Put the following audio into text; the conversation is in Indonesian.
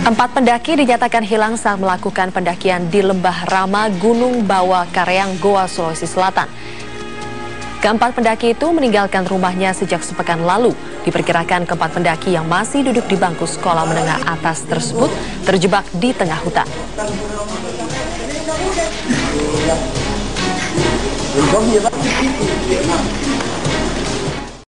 Empat pendaki dinyatakan hilang saat melakukan pendakian di Lembah Rama, Gunung Bawa Kareang, Goa, Sulawesi Selatan. Keempat pendaki itu meninggalkan rumahnya sejak sepekan lalu. Diperkirakan keempat pendaki yang masih duduk di bangku sekolah menengah atas tersebut terjebak di tengah hutan.